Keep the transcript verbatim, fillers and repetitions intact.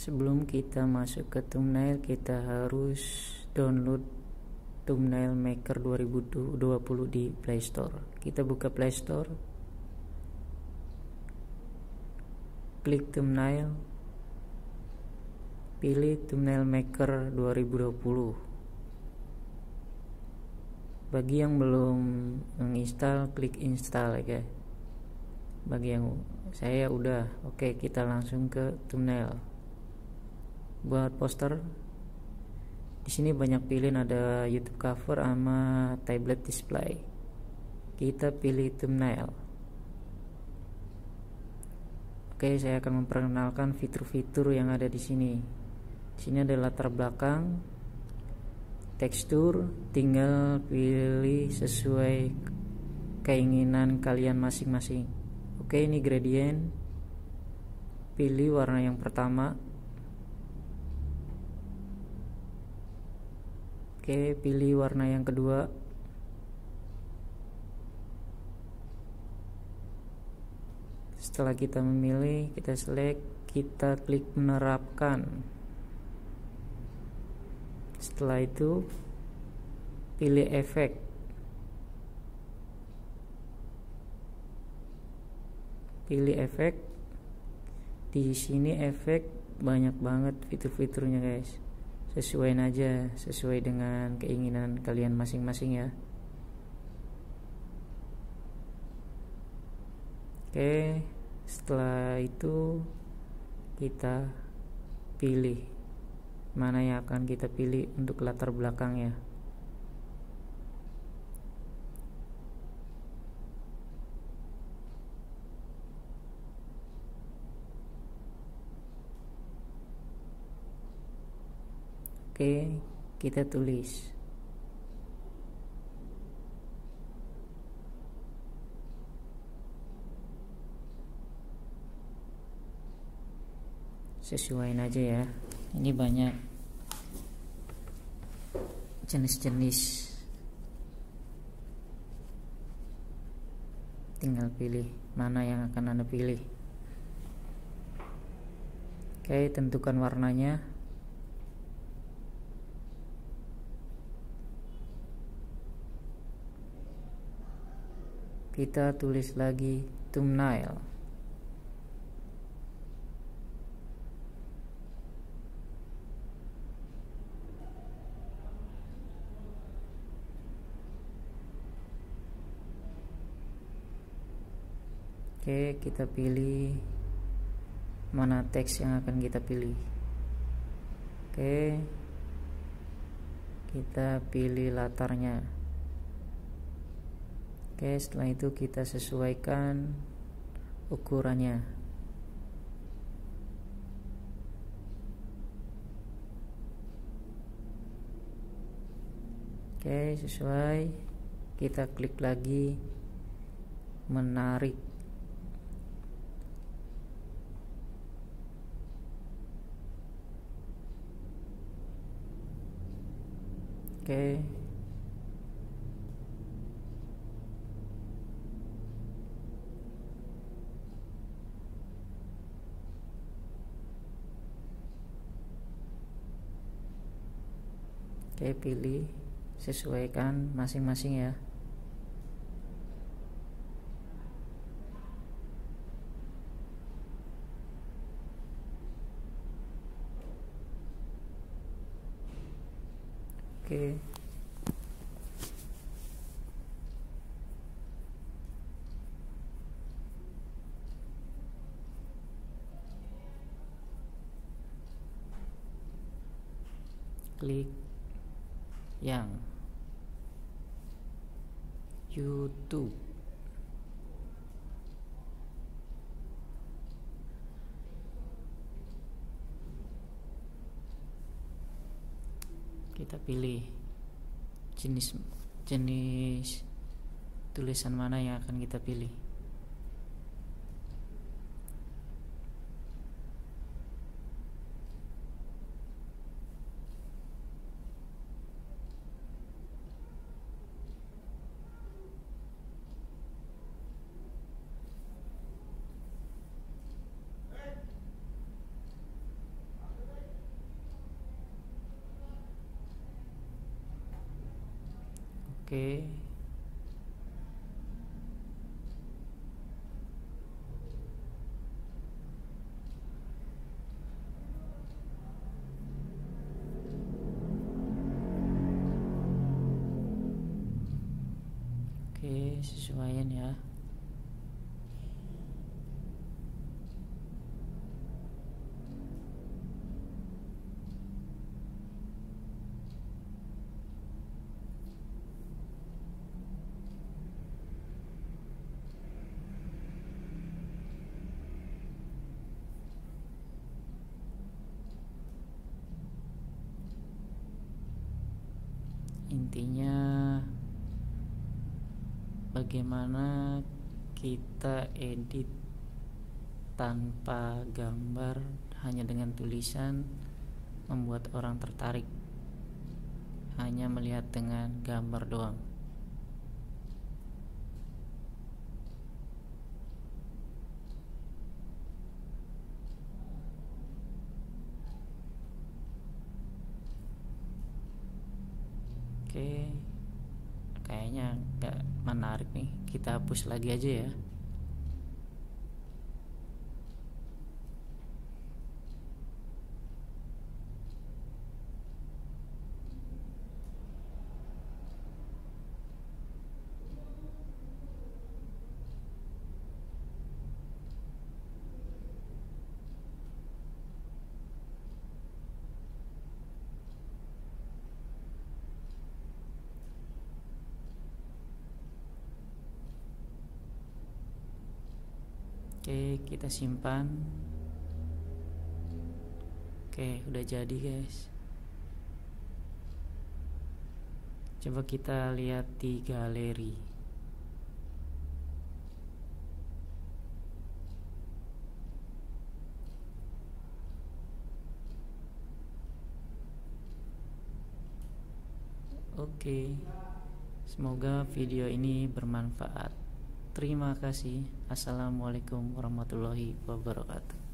Sebelum kita masuk ke thumbnail, kita harus download Thumbnail Maker dua ribu dua puluh di Play Store. Kita buka Play Store, klik thumbnail, pilih Thumbnail Maker dua ribu dua puluh. Bagi yang belum menginstal, klik install ya guys. Bagi yang saya udah, oke, kita langsung ke thumbnail. Buat poster, di sini banyak pilihan, ada YouTube cover sama tablet display. Kita pilih thumbnail. Oke, saya akan memperkenalkan fitur-fitur yang ada di sini. Di sini ada latar belakang, tekstur, tinggal pilih sesuai keinginan kalian masing-masing. Oke, ini gradient. Pilih warna yang pertama. Oke, pilih warna yang kedua. Setelah kita memilih, kita select, kita klik menerapkan. Setelah itu, pilih efek. Pilih efek. Di sini efek banyak banget fitur-fiturnya guys. Sesuaiin aja, sesuai dengan keinginan kalian masing-masing ya. Oke, setelah itu kita pilih mana yang akan kita pilih untuk latar belakangnya. Oke, kita tulis. Sesuaiin aja ya. Ini banyak jenis-jenis. Tinggal pilih mana yang akan Anda pilih. Oke, tentukan warnanya. Kita tulis lagi thumbnail. Oke, kita pilih mana teks yang akan kita pilih. Oke, kita pilih latarnya. Oke, setelah itu kita sesuaikan ukurannya. Oke, sesuai. Kita klik lagi menarik. Oke. Oke, pilih, sesuaikan masing-masing ya. Oke. Klik yang YouTube. Kita pilih jenis jenis tulisan mana yang akan kita pilih. Oke. Oke, sesuaian ya. Intinya bagaimana kita edit tanpa gambar, hanya dengan tulisan, membuat orang tertarik hanya melihat dengan gambar doang. Oke, kayaknya gak menarik nih, kita hapus lagi aja ya. Oke, kita simpan. Oke, udah jadi guys. Coba kita lihat di galeri. Oke, semoga video ini bermanfaat. Terima kasih. Assalamualaikum warahmatullahi wabarakatuh.